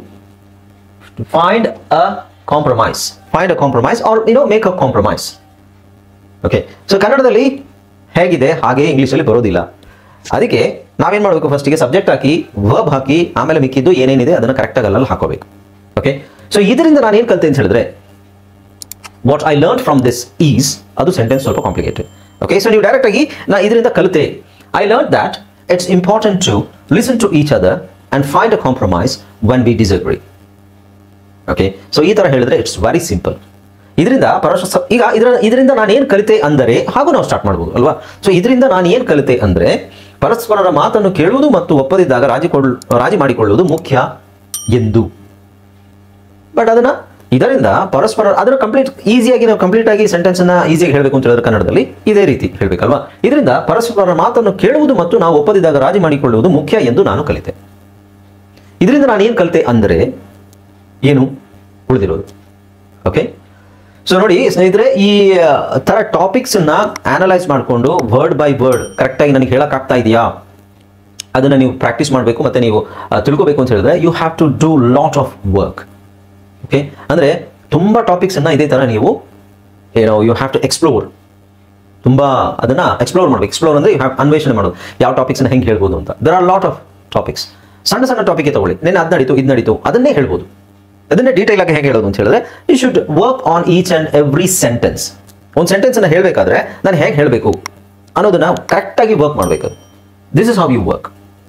find a compromise. Find a compromise or make a compromise. Okay, so ಕನ್ನಡದಲ್ಲಿ ಹೇಗಿದೆ ಹಾಗೆ ಇಂಗ್ಲಿಷಲ್ಲಿ ಬರೋದಿಲ್ಲ. ಅದಕ್ಕೆ ನಾವೇನ್ ಮಾಡಬೇಕು, ಫಸ್ಟಿಗೆ ಸಬ್ಜೆಕ್ಟ್ ಹಾಕಿ, ವರ್ಬ್ ಹಾಕಿ, ಆಮೇಲೆ ಮಿಕ್ಕಿದ್ದು ಏನೇನಿದೆ ಅದನ್ನು ಕರೆಕ್ಟಾಗಿ ಅಲ್ಲಲ್ಲಿ ಹಾಕೋಬೇಕು. ಓಕೆ, ಸೊ ಇದರಿಂದ ನಾನು ಏನು ಕಲಿತೆ ಅಂತ ಹೇಳಿದ್ರೆ, what I learn from this is, ಅದು ಸೆಂಟೆನ್ಸ್ ಸ್ವಲ್ಪ ಕಾಂಪ್ಲಿಕೇಟೆಡ್. ಓಕೆ, ಸೊ ನೀವು ಡೈರೆಕ್ಟ್ ಆಗಿ ನಾ ಇದರಿಂದ ಕಲಿತೆ, I learn that it's important to listen to each other and find a compromise when we disagree. Okay, so ಈ ತರ ಹೇಳಿದ್ರೆ ಇಟ್ಸ್ ವೆರಿ ಸಿಂಪಲ್. ಇದರಿಂದ ಈಗ ಇದರಿಂದ ನಾನು ಏನು ಕಲಿತೆ ಅಂದರೆ, ಹಾಗೂ ನಾವು ಸ್ಟಾರ್ಟ್ ಮಾಡ್ಬೋದು ಅಲ್ವಾ? ಸೊ ಇದರಿಂದ ನಾನು ಏನು ಕಲಿತೆ ಅಂದ್ರೆ, ಪರಸ್ಪರರ ಮಾತನ್ನು ಕೇಳುವುದು ಮತ್ತು ಒಪ್ಪದಿದ್ದಾಗ ರಾಜಿ ಮಾಡಿಕೊಳ್ಳುವುದು ಮುಖ್ಯ ಎಂದು. ಬಟ್ ಇದರಿಂದ ಪರಸ್ಪರ ಅದನ್ನು ಈಸಿಯಾಗಿ ನಾವು ಕಂಪ್ಲೀಟ್ ಆಗಿ ಸೆಂಟೆನ್ಸ್ ಅನ್ನ ಈಸಿಯಾಗಿ ಹೇಳಬೇಕು ಅಂತ ಹೇಳಿದ್ರೆ ಕನ್ನಡದಲ್ಲಿ ಇದೇ ರೀತಿ ಹೇಳ್ಬೇಕಲ್ವಾ? ಇದರಿಂದ ಪರಸ್ಪರರ ಮಾತನ್ನು ಕೇಳುವುದು ಮತ್ತು ನಾವು ಒಪ್ಪದಿದ್ದಾಗ ರಾಜಿ ಮಾಡಿಕೊಳ್ಳುವುದು ಮುಖ್ಯ ಎಂದು ನಾನು ಕಲಿತೆ. ಇದರಿಂದ ನಾನು ಏನು ಕಲಿತೆ ಅಂದ್ರೆ ಏನು ಉಳಿದಿರೋದು. ಓಕೆ, ಸೊ ನೋಡಿ ಸ್ನೇಹಿತರೆ, ಈ ತರ ಟಾಪಿಕ್ಸ್ ಅನ್ನ ಅನಲೈಸ್ ಮಾಡಿಕೊಂಡು ವರ್ಡ್ ಬೈ ವರ್ಡ್ ಕರೆಕ್ಟ್ ಆಗಿ ನನಗೆ ಹೇಳಕ್ ಆಗ್ತಾ ಇದೆಯಾ ಅದನ್ನ ನೀವು ಪ್ರಾಕ್ಟೀಸ್ ಮಾಡಬೇಕು. ಮತ್ತೆ ನೀವು ತಿಳ್ಕೋಬೇಕು ಅಂತ ಹೇಳಿದ್ರೆ you have to do lot of work. Okay, ಅಂದ್ರೆ ತುಂಬಾ ಟಾಪಿಕ್ಸ್ ಅನ್ನ ಇದೇ ತರ ನೀವು ಯು ಹ್ಯಾವ್ ಟು ಎಕ್ಸ್ಪ್ಲೋರ್. ತುಂಬಾ ಅದನ್ನ ಎಕ್ಸ್ಪ್ಲೋರ್ ಮಾಡಬೇಕು. ಎಕ್ಸ್ಪ್ಲೋರ್ ಅಂದ್ರೆ ಯು ಹ್ಯಾವ್ ಅನ್ವೇಷಣೆ ಮಾಡೋದು, ಯಾವ ಟಾಪಿಕ್ಸ್ ಅನ್ನ ಹೆಂಗೆ ಹೇಳ್ಬೋದು ಅಂತ. There are lot of topics. ಸಣ್ಣ ಸಣ್ಣ ಟಾಪಿಕ್ ತಗೊಳ್ಳಿ, ನೆನ್ನೆ ಅದ್ ನಡೀತು ಇದು ನಡೀತು ಅದನ್ನೇ ಹೇಳ್ಬೋದು. ಅದನ್ನೇ ಡೀಟೇಲ್ ಆಗಿ ಹೇಗೆ ಹೇಳೋದು ಅಂತ ಹೇಳಿದ್ರೆ, you should work on each and every sentence. ಒಂದು ಸೆಂಟೆನ್ಸ್ ಅನ್ನ ಹೇಳಬೇಕಾದ್ರೆ ನಾನು ಹೇಗೆ ಹೇಳಬೇಕು ಅನ್ನೋದನ್ನ ಕರೆಕ್ಟ್ ಆಗಿ ವರ್ಕ್ ಮಾಡಬೇಕು. This is how you work.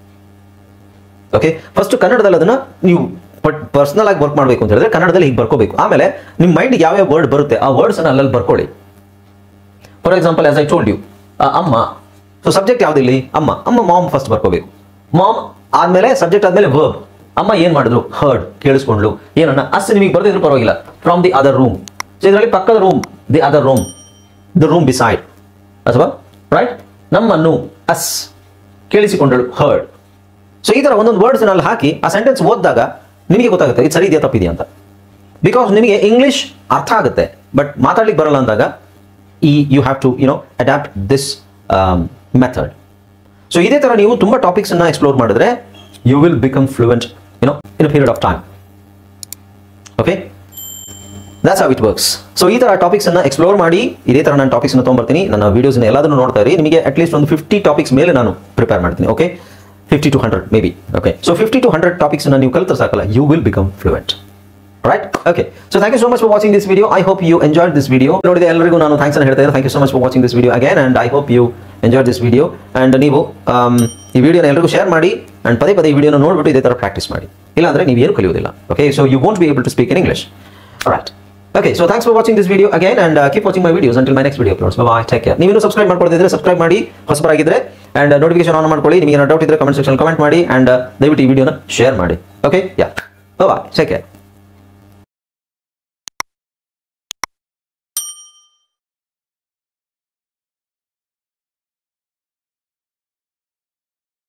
Okay, first ಕನ್ನಡದಲ್ಲಿ ಅದನ್ನ ನೀವು ಪರ್ಸನಲ್ ಆಗಿ ವರ್ಕ್ ಮಾಡಬೇಕು ಅಂತ ಹೇಳಿದ್ರೆ ಕನ್ನಡದಲ್ಲಿ ಹೀಗೆ ಬರ್ಕೋಬೇಕು. ಆಮೇಲೆ ನಿಮ್ಮ ಮೈಂಡ್ ಯಾವ ವರ್ಡ್ ಬರುತ್ತೆ ಆ ವರ್ಡ್ಸ್ ಅನ್ನ ಅಲ್ಲಲ್ಲಿ ಬರ್ಕೊಳ್ಳಿ. For example, as I told you, ಅಮ್ಮ. ಸೊ ಸಬ್ಜೆಕ್ಟ್ ಯಾವ್ದಿಲ್ಲಿ? ಅಮ್ಮ. ಮಾಮ್ ಫಸ್ಟ್ ಬರ್ಕೋಬೇಕು. ಮಾಮ್ ಆದ್ಮೇಲೆ ಸಬ್ಜೆಕ್ಟ್ ಆದ್ಮೇಲೆ ವರ್ಬ್. ಅಮ್ಮ ಏನ್ ಮಾಡಿದ್ರು? ಹರ್ಡ್, ಕೇಳಿಸ್ಕೊಂಡ್ಲು. ಏನನ್ನ ಅಷ್ಟು ನಿಮಗೆ ಬರ್ದಿದ್ರು ಪರವಾಗಿಲ್ಲ. From the other room. So ಇದರಲ್ಲಿ ಪಕ್ಕದ room, the other room, the room beside, ಅಥವಾ ರೈಟ್. ನಮ್ಮನ್ನು, ಅಸ್. ಕೇಳಿಸಿಕೊಂಡಳು, ಹರ್ಡ್. ಸೊ ಈ ತರ ಒಂದೊಂದು ವರ್ಡ್ಸ್ ಅಲ್ಲಿ ಹಾಕಿ ಆ ಸೆಂಟೆನ್ಸ್ ಓದಿದಾಗ ನಿಮಗೆ ಗೊತ್ತಾಗುತ್ತೆ ಇದು ಸರಿ ಇದೆಯಾ ತಪ್ಪಿದೆಯಾ ಅಂತ. ಬಿಕಾಸ್ ನಿಮಗೆ ಇಂಗ್ಲಿಷ್ ಅರ್ಥ ಆಗುತ್ತೆ ಬಟ್ ಮಾತಾಡ್ಲಿಕ್ಕೆ ಬರಲ್ಲ ಅಂದಾಗ you have to adapt this method. So ಇದೇ ತರ ನೀವು ತುಂಬಾ ಟಾಪಿಕ್ಸ್ ಅನ್ನ ಎಕ್ಸ್ಪ್ಲೋರ್ ಮಾಡಿದ್ರೆ you will become fluent in a period of time. Okay, that's how it works. So ಈ ತರ ಟಾಪಿಕ್ಸ್ ಅನ್ನ ಎಕ್ಸ್ಪ್ಲೋರ್ ಮಾಡಿ ಇದೇ ತರ ನಾನು ಟಾಪಿಕ್ಸ್ ಅನ್ನು ತೊಗೊಂಡ್ಬರ್ತೀನಿ. ನನ್ನ ವಿಡಿಯೋಸ್ ಎಲ್ಲದನ್ನು ನೋಡ್ತಾ ಇರಿ. ನಿಮಗೆ ಅಟ್ಲೀಸ್ಟ್ ಒಂದು 50 ಟಾಪಿಕ್ಸ್ ಮೇಲೆ ನಾನು ಪ್ರಿಪೇರ್ ಮಾಡ್ತೀನಿ. Okay, 50 to 100 maybe. Okay, so 50 to 100 topics ಅನ್ನ ನೀವು ಕಲಿತ್ರೆ ಸಾಕಲ್ಲ, you will become fluent. Right? Okay. So thank you so much for watching this video. I hope you enjoyed this video. ನೋಡಿದೆ ಎಲ್ಲರಿಗೂ ನಾನು ಥ್ಯಾಂಕ್ಸ್ ಅನ್ನು ಹೇಳ್ತಾ ಇದ್ದೀನಿ. Thank you so much for watching this video again and I hope you enjoyed this video. And ನೀವು ಈ ವಿಡಿಯೋನ ಎಲ್ಲರಿಗೂ ಶೇರ್ ಮಾಡಿ and ಪದೇ ಪದೇ ಈ ವಿಡಿಯೋನ ನೋಡ್ಬಿಟ್ಟು ಇದೇ ತರ ಪ್ರಾಕ್ಟೀಸ್ ಮಾಡಿ. ಇಲ್ಲ ಅಂದ್ರೆ ನೀವು ಏನು ಕಲಿಯೋದಿಲ್ಲ. Okay, so you won't be able to speak in English. All right. Okay, so thanks for watching this video again and keep watching my videos until my next video uploads. Bye bye. Take care. ನೀವು ಸಬ್ಸ್ಕ್ರೈಬ್ ಮಾಡ್ಕೊಳ್ತಿದ್ರೆ ಸಬ್ಸ್ಕ್ರೈಬ್ ಮಾಡಿ, ಹೊಸಬರಾಗಿದ್ರೆ and ನೋಟಿಫಿಕೇಶನ್ ಆನ್ ಮಾಡ್ಕೊಳ್ಳಿ. ನಿಮಗೆ ಏನಾದರೂ ಡೌಟ್ ಇದ್ರೆ ಕಮೆಂಟ್ ಸೆಕ್ಷನ್ ಕಮೆಂಟ್ ಮಾಡಿ and ದಯವಿಟ್ಟು ಈ ವಿಡಿಯೋನ ಶೇರ್ ಮಾಡಿ. Okay? Yeah. Bye bye. Take care.